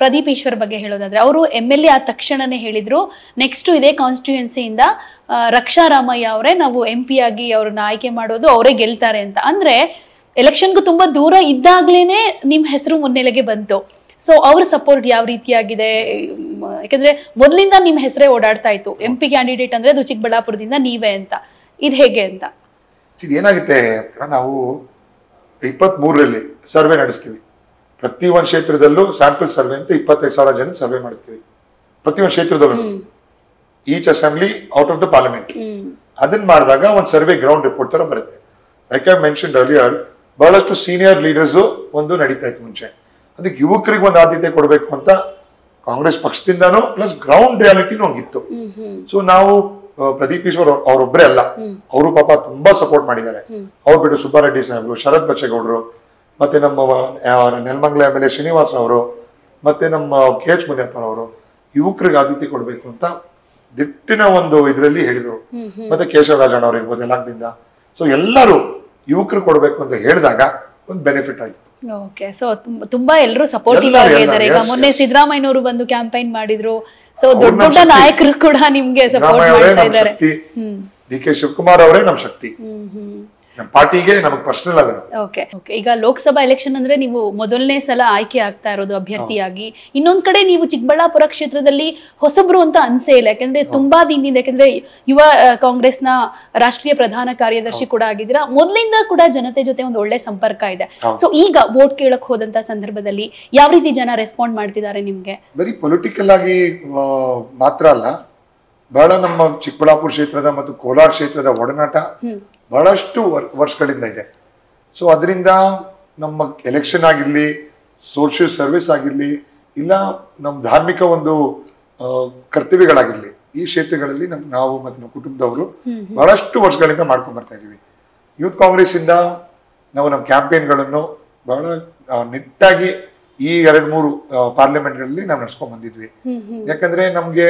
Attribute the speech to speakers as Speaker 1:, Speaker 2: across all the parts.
Speaker 1: ಪ್ರದೀಪ್ ಈಶ್ವರ್ ಬಗ್ಗೆ ಹೇಳೋದಾದ್ರೆ ಅವರು MLA ಆದ ತಕ್ಷಣನೇ ಹೇಳಿದ್ರು ನೆಕ್ಸ್ಟ್ ಇದೇ ಕಾನ್ಸ್ಟಿಟ್ಯೂಯೆನ್ಸಿಯಿಂದ ರಕ್ಷಾ ರಾಮಯ್ಯ ಅವರೇ ನಾವು MP ಆಗಿ ಅವ್ರನ್ನ ಆಯ್ಕೆ ಮಾಡೋದು ಅವರೇ ಗೆಲ್ತಾರೆ ಅಂತ. ಅಂದ್ರೆ ಎಲೆಕ್ಷನ್ಗೂ ತುಂಬಾ ದೂರ ಇದ್ದಾಗ್ಲೇನೆ ನಿಮ್ ಹೆಸರು ಮುನ್ನೆಲೆಗೆ ಬಂತು. ಸೊ ಅವ್ರ ಸಪೋರ್ಟ್ ಯಾವ ರೀತಿಯಾಗಿದೆ? ಯಾಕಂದ್ರೆ ಮೊದ್ಲಿಂದ ನಿಮ್ ಹೆಸರೇ ಓಡಾಡ್ತಾ ಇತ್ತು, MP ಕ್ಯಾಂಡಿಡೇಟ್ ಅಂದ್ರೆ ಅದು ಚಿಕ್ಕಬಳ್ಳಾಪುರದಿಂದ ನೀವೇ ಅಂತ. ಇದು ಹೇಗೆ ಅಂತ
Speaker 2: ಏನಾಗುತ್ತೆ, ನಾವು 23ರಲ್ಲಿ ಸರ್ವೆ ನಡೆಸ್ತೀವಿ. ಪ್ರತಿ ಒಂದು ಕ್ಷೇತ್ರದಲ್ಲೂ ಸ್ಯಾಂಪಲ್ ಸರ್ವೆ ಅಂತ 25,000 ಜನ ಸರ್ವೆ ಮಾಡ್ತೀವಿ ಪ್ರತಿ ಒಂದು ಕ್ಷೇತ್ರದಲ್ಲೂ, each assembly out of the parliament. ಅದನ್ನ ಮಾಡಿದಾಗ ಒಂದು ಸರ್ವೆ ಗ್ರೌಂಡ್ ರಿಪೋರ್ಟ್ ತರ ಬರುತ್ತೆ. ಲೈಕ್ ಐ ಮೆನ್ಷನ್ಡ್ ಅರ್ಲಿಯರ್, ಬಹಳಷ್ಟು ಸೀನಿಯರ್ ಲೀಡರ್ಸ್ ಒಂದು ನಡೀತಾ ಇತ್ತು ಮುಂಚೆ. ಅದಕ್ಕೆ ಯುವಕರಿಗೆ ಒಂದು ಆದ್ಯತೆ ಕೊಡಬೇಕು ಅಂತ ಕಾಂಗ್ರೆಸ್ ಪಕ್ಷದಿಂದಾನು ಪ್ಲಸ್ ಗ್ರೌಂಡ್ ರಿಯಾಲಿಟಿನೂ ಹಂಗಿತ್ತು. ಸೊ ನಾವು ಪ್ರದೀಪ್ ಈಶ್ವರ್ ಅವರೊಬ್ಬರೇ ಅಲ್ಲ, ಅವರು ಪಾಪ ತುಂಬಾ ಸಪೋರ್ಟ್ ಮಾಡಿದ್ದಾರೆ. ಅವ್ರು ಬಿಟ್ಟು ಸುಬ್ಬಾರೆಡ್ಡಿ ಸಾಹೇಬ್ರು, ಶರತ್ ಬಚ್ಚೇಗೌಡರು, ಮತ್ತೆ ನಮ್ಮ ನೆಲಮಂಗಲ MLA ಶ್ರೀನಿವಾಸ್ ಅವರು, ಮತ್ತೆ ನಮ್ಮ KH ಮುನಿಯಪ್ಪನವರು ಯುವಕರಿಗೆ ಆದ್ಯತೆ ಕೊಡಬೇಕು ಅಂತ ದಿಟ್ಟಿನ ಒಂದು ಇದರಲ್ಲಿ ಹೇಳಿದ್ರು. ಮತ್ತೆ ಕೇಶವರಾಜಣ್ಣ ಅವ್ರು ಇರ್ಬೋದು ಯಲಹಂಕದಿಂದ. ಸೊ ಎಲ್ಲರೂ ಯುವಕರು ಕೊಡಬೇಕು ಅಂತ ಹೇಳಿದಾಗ ಒಂದು ಬೆನಿಫಿಟ್ ಆಯ್ತು.
Speaker 1: ಓಕೆ, ಸೊ ತುಂಬಾ ಎಲ್ಲರೂ ಸಪೋರ್ಟಿವ್ ಆಗಿದ್ದಾರೆ. ಈಗ ಮೊನ್ನೆ ಸಿದ್ದರಾಮಯ್ಯನವರು ಬಂದು ಕ್ಯಾಂಪೈನ್ ಮಾಡಿದ್ರು. ಸೊ ದೊಡ್ಡ ದೊಡ್ಡ ನಾಯಕರು ಕೂಡ ನಿಮ್ಗೆ ಸಪೋರ್ಟ್ ಮಾಡ್ತಾ ಇದ್ದಾರೆ.
Speaker 2: DK ಶಿವಕುಮಾರ್ ಅವರೇ ನಮ್ ಶಕ್ತಿ, ನಮ್ಮ ಪಾರ್ಟಿಗೆ, ನಮಗೆ ಪರ್ಸನಲ್ ಆಗ.
Speaker 1: ಓಕೆ, ಈಗ ಲೋಕಸಭಾ ಎಲೆಕ್ಷನ್ ಅಂದ್ರೆ ನೀವು ಮೊದಲನೇ ಸಲ ಆಯ್ಕೆ ಆಗ್ತಾ ಇರೋದು ಅಭ್ಯರ್ಥಿಯಾಗಿ. ಇನ್ನೊಂದ್ ಕಡೆ ನೀವು ಚಿಕ್ಕಬಳ್ಳಾಪುರ ಕ್ಷೇತ್ರದಲ್ಲಿ ಹೊಸಬ್ರು ಅಂತ ಅನ್ಸೇ ಇಲ್ಲ, ಯಾಕಂದ್ರೆ ತುಂಬಾ ದಿನದಿಂದ, ಯಾಕಂದ್ರೆ ಯುವ ಕಾಂಗ್ರೆಸ್ನ ರಾಷ್ಟ್ರೀಯ ಪ್ರಧಾನ ಕಾರ್ಯದರ್ಶಿ ಕೂಡ ಆಗಿದ್ದೀರಾ. ಮೊದಲಿಂದ ಕೂಡ ಜನತೆ ಜೊತೆ ಒಂದು ಒಳ್ಳೆ ಸಂಪರ್ಕ ಇದೆ. ಸೊ ಈಗ ವೋಟ್ ಕೇಳಕ್ ಹೋದಂತ ಸಂದರ್ಭದಲ್ಲಿ ಯಾವ ರೀತಿ ಜನ ರೆಸ್ಪಾಂಡ್ ಮಾಡ್ತಿದ್ದಾರೆ ನಿಮ್ಗೆ?
Speaker 2: ಬರೀ ಪೊಲಿಟಿಕಲ್ ಆಗಿ ಮಾತ್ರ ಅಲ್ಲ, ಬಹಳ ನಮ್ಮ ಚಿಕ್ಕಬಳ್ಳಾಪುರ ಕ್ಷೇತ್ರದ ಮತ್ತು ಕೋಲಾರ ಕ್ಷೇತ್ರದ ಒಡನಾಟ ಬಹಳಷ್ಟು ವರ್ಷಗಳಿಂದ ಇದೆ. ಸೊ ಅದರಿಂದ ನಮ್ಮ ಎಲೆಕ್ಷನ್ ಆಗಿರ್ಲಿ, ಸೋಷಿಯಲ್ ಸರ್ವಿಸ್ ಆಗಿರ್ಲಿ, ಇಲ್ಲ ನಮ್ಮ ಧಾರ್ಮಿಕ ಒಂದು ಕರ್ತವ್ಯಗಳಾಗಿರ್ಲಿ, ಈ ಕ್ಷೇತ್ರಗಳಲ್ಲಿ ನಾವು ಮತ್ತು ನಮ್ಮ ಕುಟುಂಬದವರು ಬಹಳಷ್ಟು ವರ್ಷಗಳಿಂದ ಮಾಡ್ಕೊಂಡ್ ಬರ್ತಾ ಇದೀವಿ. ಯೂತ್ ಕಾಂಗ್ರೆಸ್ ಇಂದ ನಾವು ನಮ್ಮ ಕ್ಯಾಂಪೇನ್ಗಳನ್ನು ಬಹಳ ನಿಟ್ಟಾಗಿ ಈ 2-3 ಪಾರ್ಲಿಮೆಂಟ್ಗಳಲ್ಲಿ ನಾವು ನಡ್ಸ್ಕೊಂಡ್ ಬಂದಿದ್ವಿ. ಯಾಕಂದ್ರೆ ನಮ್ಗೆ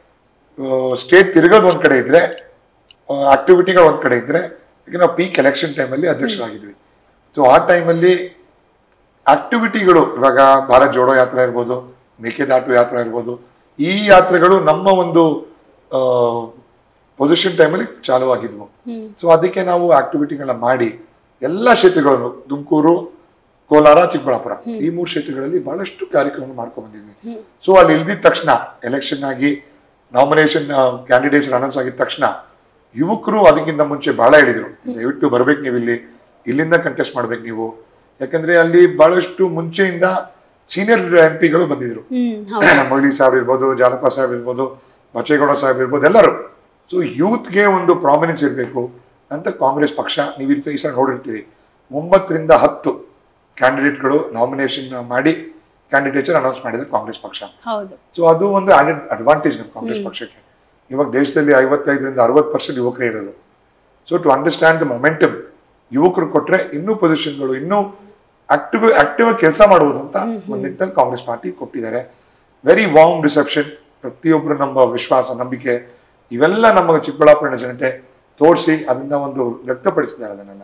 Speaker 2: ಸ್ಟೇಟ್ ತಿರುಗೋದು ಒಂದ್ ಕಡೆ ಇದ್ರೆ, ಆಕ್ಟಿವಿಟಿಗಳು ಒಂದ್ ಕಡೆ ಇದ್ರೆ, ಈಗ ನಾವು ಪೀಕ್ ಎಲೆಕ್ಷನ್ ಟೈಮಲ್ಲಿ ಅಧ್ಯಕ್ಷರಾಗಿದ್ವಿ. ಸೊ ಆ ಟೈಮಲ್ಲಿ ಆಕ್ಟಿವಿಟಿಗಳು, ಇವಾಗ ಭಾರತ್ ಜೋಡೋ ಯಾತ್ರಾ ಇರ್ಬೋದು, ಮೇಕೆದಾಟು ಯಾತ್ರಾ ಇರ್ಬೋದು, ಈ ಯಾತ್ರೆಗಳು ನಮ್ಮ ಒಂದು ಪೊಸಿಷನ್ ಟೈಮಲ್ಲಿ ಚಾಲು ಆಗಿದ್ವು. ಸೊ ಅದಕ್ಕೆ ನಾವು ಆಕ್ಟಿವಿಟಿಗಳನ್ನ ಮಾಡಿ ಎಲ್ಲ ಕ್ಷೇತ್ರಗಳನ್ನು, ತುಮಕೂರು, ಕೋಲಾರ, ಚಿಕ್ಕಬಳ್ಳಾಪುರ, ಈ 3 ಕ್ಷೇತ್ರಗಳಲ್ಲಿ ಬಹಳಷ್ಟು ಕಾರ್ಯಕ್ರಮ ಮಾಡ್ಕೊಂಡ್ ಬಂದಿದ್ವಿ. ಸೊ ಅಲ್ಲಿ ಇಲ್ದಿದ ತಕ್ಷಣ ಎಲೆಕ್ಷನ್ ಆಗಿ ನಾಮಿನೇಷನ್ ಕ್ಯಾಂಡಿಡೇಟ್ಸ್ ಅನೌನ್ಸ್ ಆಗಿದ ತಕ್ಷಣ ಯುವಕರು ಅದಕ್ಕಿಂತ ಮುಂಚೆ ಬಹಳ ಹೇಳಿದ್ರು, ದಯವಿಟ್ಟು ಬರ್ಬೇಕು ನೀವು ಇಲ್ಲಿಂದ ಕಂಟೆಸ್ಟ್ ಮಾಡ್ಬೇಕು ನೀವು. ಯಾಕಂದ್ರೆ ಅಲ್ಲಿ ಬಹಳಷ್ಟು ಮುಂಚೆಯಿಂದ ಸೀನಿಯರ್ MP ಗಳು ಬಂದಿದ್ರು. ಮೊಯ್ಲಿ ಸಾಹೇಬ್ ಇರ್ಬೋದು, ಜಾಲಪ್ಪ ಸಾಹೇಬ್ ಇರ್ಬೋದು, ಬಚ್ಚೇಗೌಡ ಸಾಹೇಬ್ ಇರ್ಬೋದು, ಎಲ್ಲರೂ. ಸೊ ಯೂತ್ಗೆ ಒಂದು ಪ್ರಾಮಿನೆನ್ಸ್ ಇರಬೇಕು ಅಂತ ಕಾಂಗ್ರೆಸ್ ಪಕ್ಷ, ನೀವು ಈ ಸಲ ನೋಡಿರ್ತೀರಿ, 9ರಿಂದ 10 ಕ್ಯಾಂಡಿಡೇಟ್ಗಳು ನಾಮಿನೇಷನ್ ಮಾಡಿ ಕ್ಯಾಂಡಿಡೇಚರ್ ಅನೌನ್ಸ್ ಮಾಡಿದ್ರೆ ಕಾಂಗ್ರೆಸ್ ಪಕ್ಷ. ಸೊ ಅದು ಒಂದು ಆಡೆಡ್ ಅಡ್ವಾಂಟೇಜ್ ನಮ್ಮ ಕಾಂಗ್ರೆಸ್ ಪಕ್ಷಕ್ಕೆ. ಇವಾಗ ದೇಶದಲ್ಲಿ 55ರಿಂದ 60% ಯುವಕರೇ ಇರೋದು. So to understand the momentum, ಯುವಕರು ಕೊಟ್ರೆ ಇನ್ನೂ ಪೊಸಿಷನ್ಗಳು, ಇನ್ನೂ ಆಕ್ಟಿವ್ ಕೆಲಸ ಮಾಡುವುದು ಅಂತ ಒಂದು ನಿಟ್ಟಿನಲ್ಲಿ ಕಾಂಗ್ರೆಸ್ ಪಾರ್ಟಿ ಕೊಟ್ಟಿದ್ದಾರೆ. ವೆರಿ ವಾರ್ಮ್ ರಿಸೆಪ್ಷನ್, ಪ್ರತಿಯೊಬ್ಬರು ನಮ್ಮ ವಿಶ್ವಾಸ, ನಂಬಿಕೆ, ಇವೆಲ್ಲ ನಮ್ಮ ಚಿಕ್ಕಬಳ್ಳಾಪುರ ಜನತೆ ತೋರಿಸಿ ಅದನ್ನ ಒಂದು ವ್ಯಕ್ತಪಡಿಸಿದ್ದಾರೆ ಅದನ್ನ.